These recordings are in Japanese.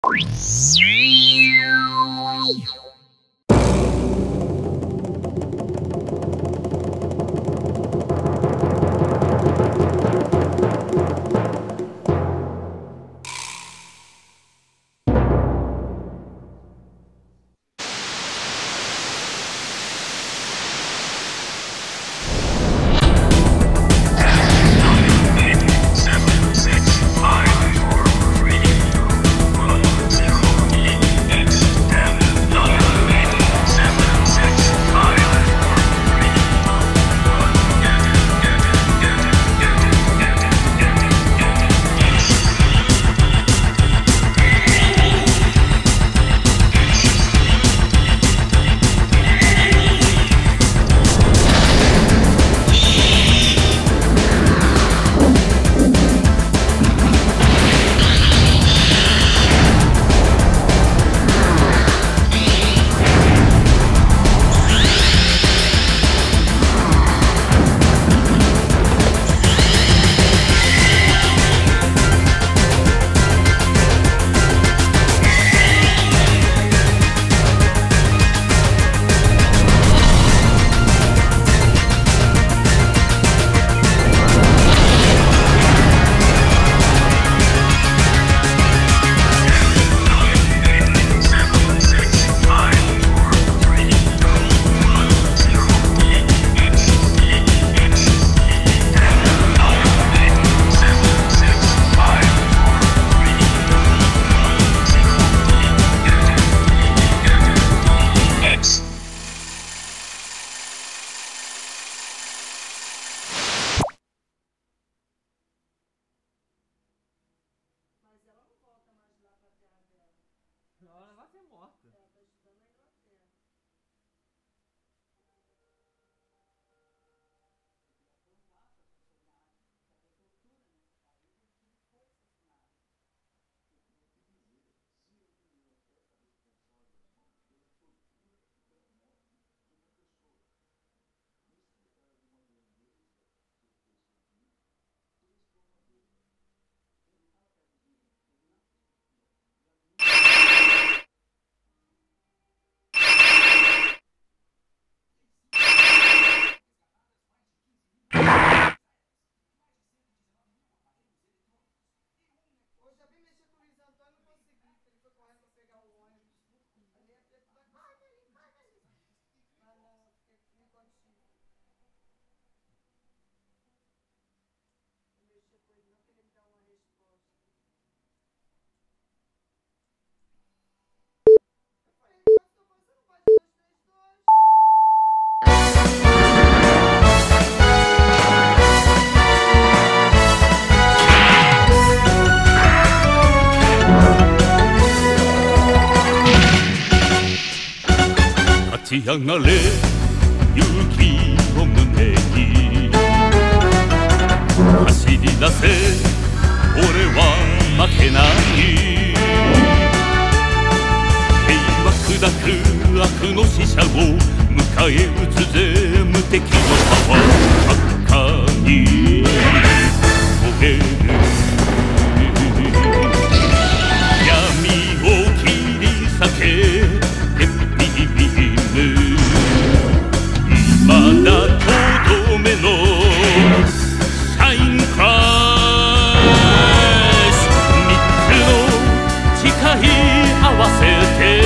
Ela vai ser morta. Ela tá estudando na Inglaterra. 立ち上がれ勇気を胸に走り出せ俺は負けない平和砕く悪の使者を迎え撃つぜ無敵のパワー赤に焦げる闇を切り裂けまだとどめのシャインクラッシュ三つの誓い合わせて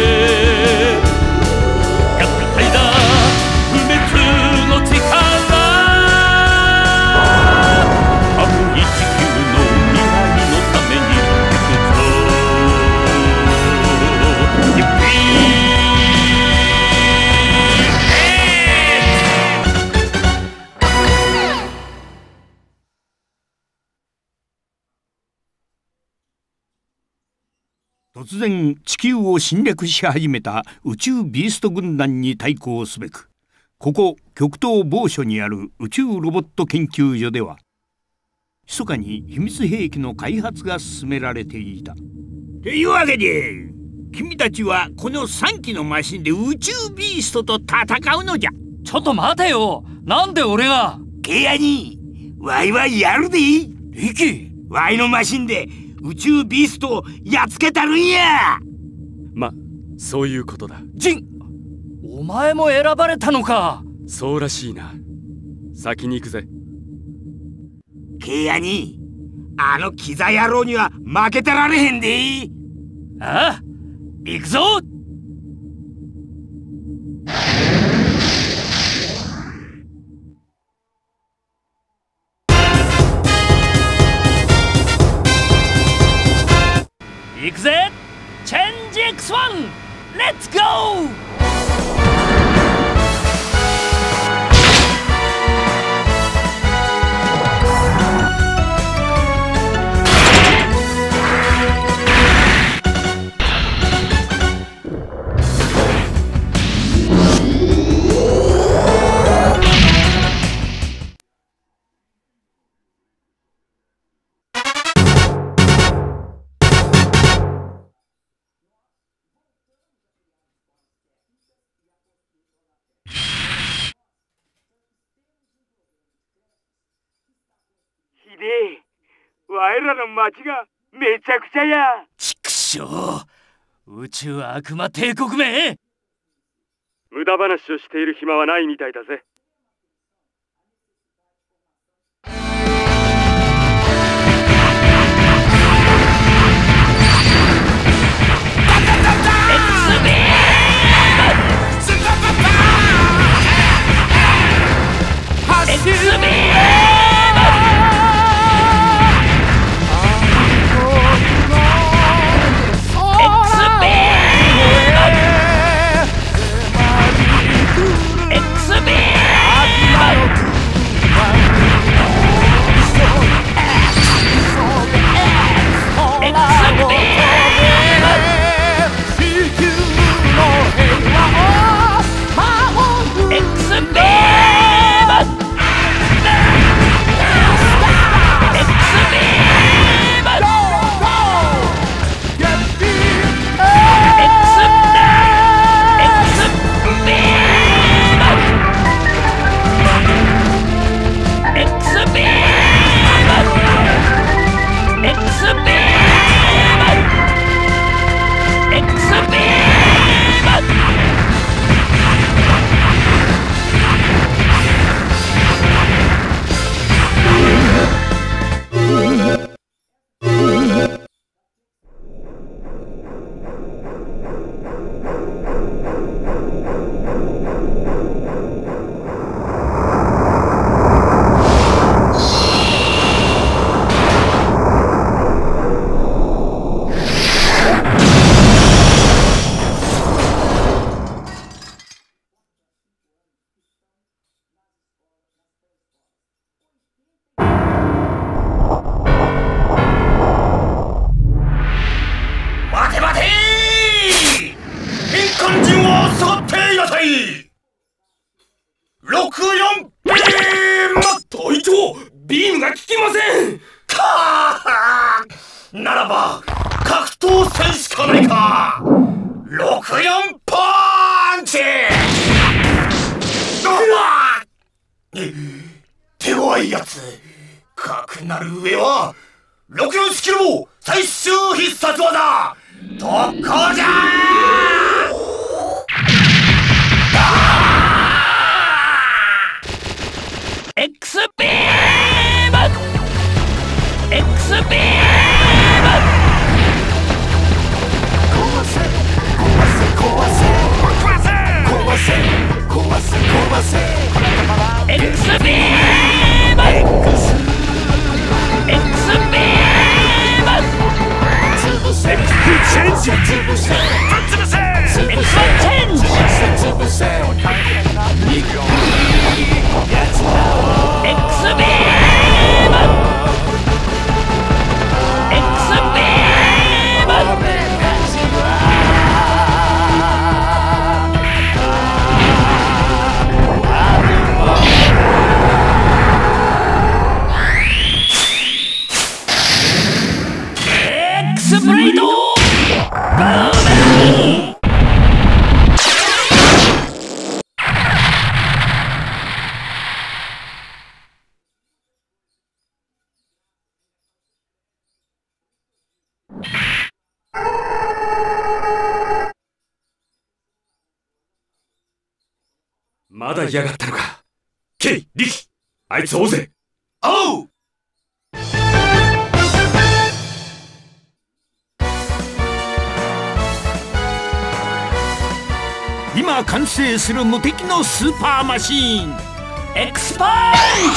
逆体だ不滅の力青い地球の未来のために行くぞ突然地球を侵略し始めた宇宙ビースト軍団に対抗すべくここ極東某所にある宇宙ロボット研究所では密かに秘密兵器の開発が進められていた。というわけで君たちはこの3機のマシンで宇宙ビーストと戦うのじゃ。 ちょっと待てよ、なんで俺が。 ケヤにワイワイやるでいい。 リキ、 ワイのマシンで宇宙ビーストをやっつけたるんや。 ま、そういうことだ。 ジン、お前も選ばれたのか。 そうらしいな。先に行くぜ。 ケイヤにあのキザ野郎には負けてられへんで。 ああ、行くぞ。行くぜ。チェンジ X1 レッツゴー。 ひでえ、わいらの町がめちゃくちゃや。 ちくしょう、宇宙悪魔帝国め。 無駄話をしている暇はないみたいだぜ。 ビームが効きません。ならば格闘戦しかないか。64パンチ。手強いやつ。かくなる上は64スキルも最終必殺技特攻じゃー。X ビーム X ビーム壊せ壊せ壊せ壊せ壊せ壊せ X ビーム X ビーム潰せ X チェンジ潰せ潰せ X チェンジ潰せX ビーム X ビームX ブレイドブーメまだ嫌がったのか。ケイ、リキ、あいつ追うぜ。おう。 今完成する無敵のスーパーマシーン、 エクスパン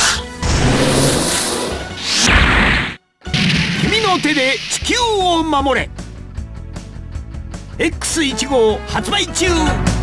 チ。 君の手で地球を守れ。 X1 号発売中。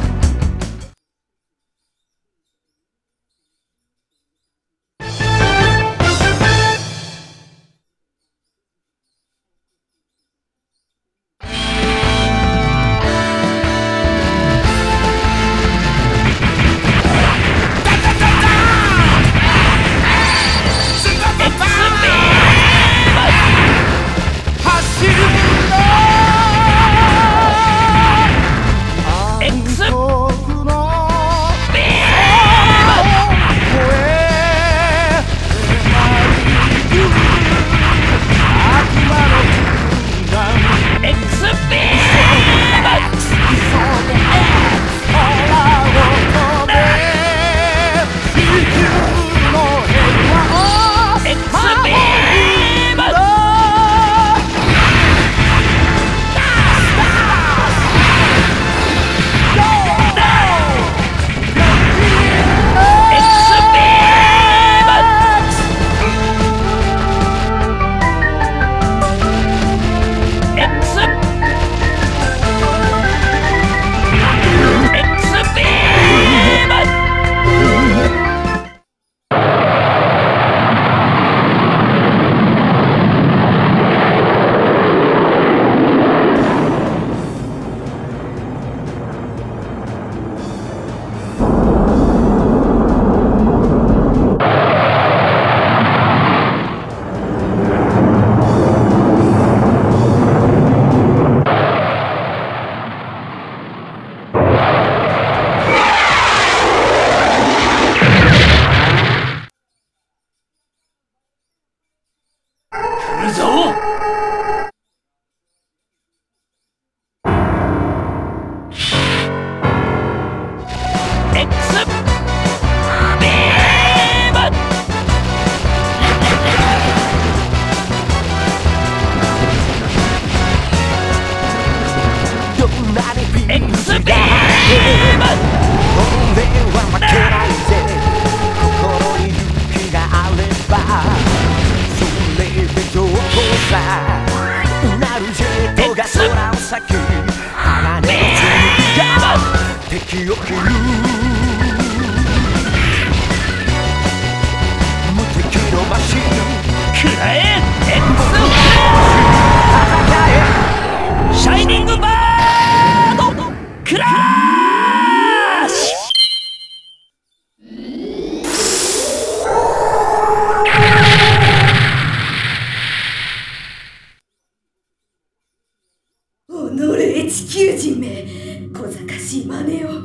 地球人め、小賢しい真似を。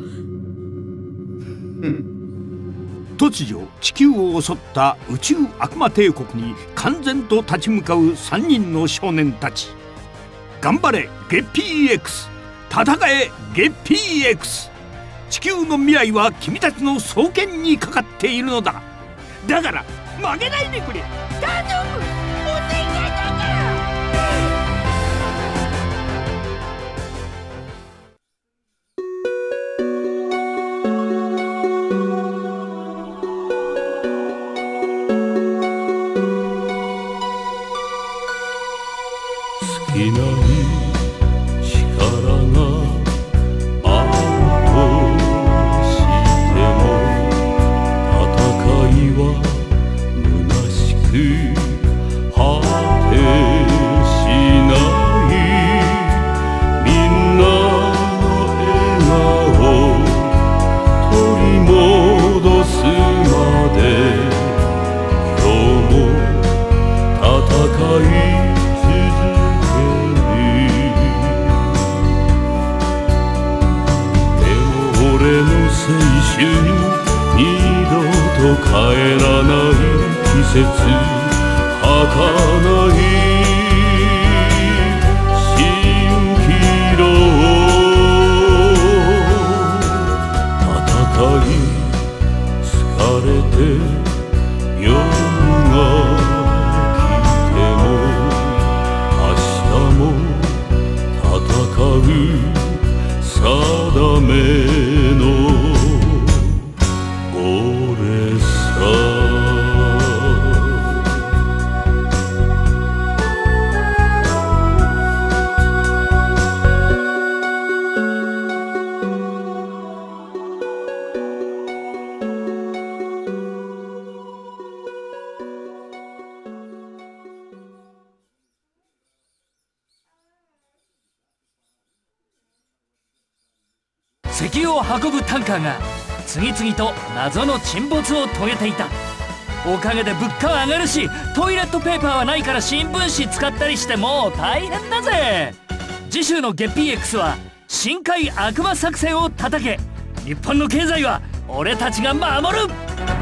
突如地球を襲った宇宙悪魔帝国に完全と立ち向かう3人の少年たち。頑張れゲッピー X、 戦えゲッピー X。 地球の未来は君たちの双肩にかかっているのだ。だから負けないでくれ。頼む、お願いだから。 いない力があるとしても戦いは虚しく果てしない。みんなの笑顔取り戻すまで今日も戦い俺の青春二度と帰らない季節儚い蜃気楼戦い定めの俺さ。 石油を運ぶタンカーが次々と謎の沈没を遂げていた。おかげで物価は上がるし、トイレットペーパーはないから新聞紙使ったりしてもう大変だぜ。次週のゲッピー X は深海悪魔作戦を叩け。日本の経済は俺たちが守る。